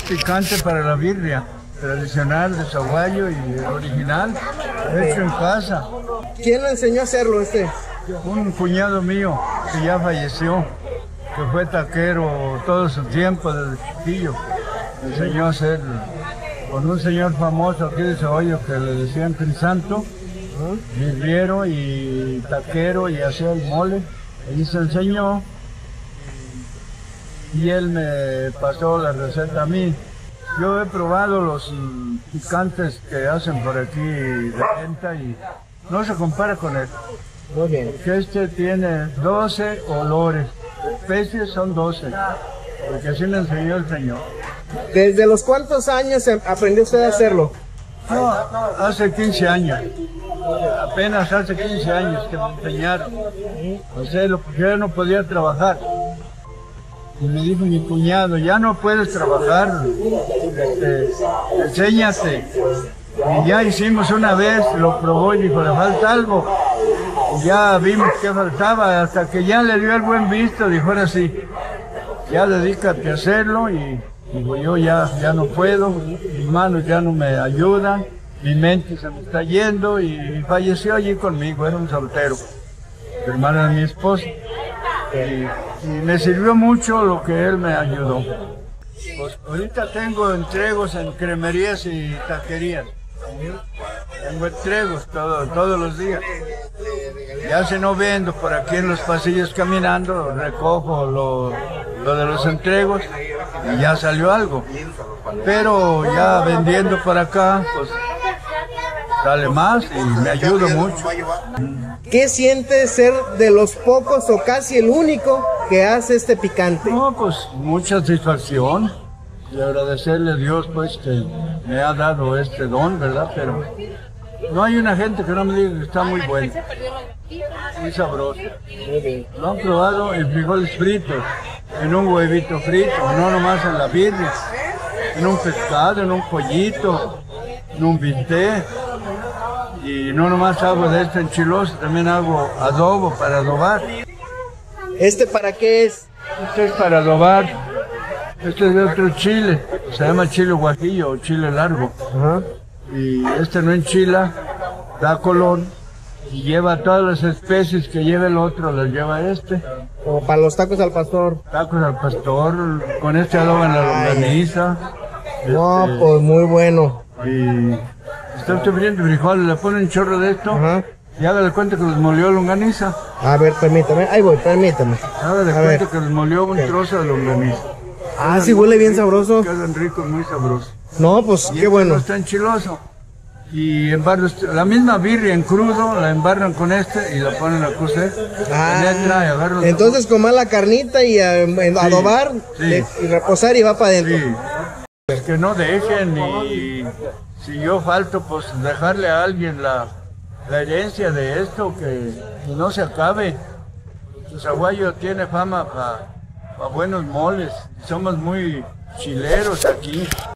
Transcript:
picante para la birria, tradicional de Zaguayo y original, hecho en casa. ¿Quién le enseñó a hacerlo Un cuñado mío que ya falleció, que fue taquero todo su tiempo desde chiquillo, me enseñó a hacerlo. Con un señor famoso aquí de Zaguayo que le decían Crisanto, birriero y taquero y hacía el mole. Ahí se enseñó y él me pasó la receta a mí. Yo he probado los picantes que hacen por aquí de venta y no se compara con él. Muy bien. Porque este tiene 12 olores, especies son 12, porque así me enseñó el señor. ¿Desde los cuántos años aprendió usted a hacerlo? No, hace 15 años. Apenas hace 15 años que me enseñaron a hacerlo, porque yo no podía trabajar. Y me dijo mi cuñado, ya no puedes trabajar, enséñate. Y ya hicimos una vez, lo probó y dijo, le falta algo. Y ya vimos que faltaba, hasta que ya le dio el buen visto, dijo, ahora sí, ya dedícate a hacerlo. Y digo, yo ya no puedo, mis manos ya no me ayudan, mi mente se me está yendo, y falleció allí conmigo, era un soltero, hermano de mi esposa. Y me sirvió mucho lo que él me ayudó. Pues ahorita tengo entregos en cremerías y taquerías. Tengo entregos todos los días. Ya si no vendo por aquí en los pasillos caminando, recojo lo de los entregos y ya salió algo. Pero ya vendiendo por acá, pues sale más y me ayuda mucho. ¿Qué siente ser de los pocos o casi el único que hace este picante? No, pues mucha satisfacción y agradecerle a Dios pues que me ha dado este don, ¿verdad? Pero no hay una gente que no me diga que está muy bueno, muy sabroso. Lo han probado en frijoles fritos, en un huevito frito, no nomás en la birria, en un pescado, en un pollito, en un bistec. Y no nomás hago de este enchiloso, también hago adobo para adobar. ¿Este para qué es? Este es para adobar. Este es de otro chile, se llama chile guajillo o chile largo. Y este no enchila, da color y lleva todas las especies que lleva el otro, las lleva este. Como para los tacos al pastor. Tacos al pastor, con este adoban la longaniza. No, pues muy bueno. Y está usted viendo frijoles, le ponen un chorro de esto. Y hágale cuenta que los molió longaniza. A ver, permítame, ahí voy, permítame. Hágale cuenta que los molió un trozo de longaniza. Ah, sí huele bien sabroso. Quedan ricos, muy sabrosos. No, pues Y qué bueno. No está enchiloso. Y la misma birria en crudo la embarran con este y la ponen a cocer. Entonces con la carnita y adobar y reposar y va para adentro. Sí. Pues que no dejen, y si yo falto, pues dejarle a alguien la herencia de esto, que no se acabe. Zaguayo tiene fama para buenos moles, somos muy chileros aquí.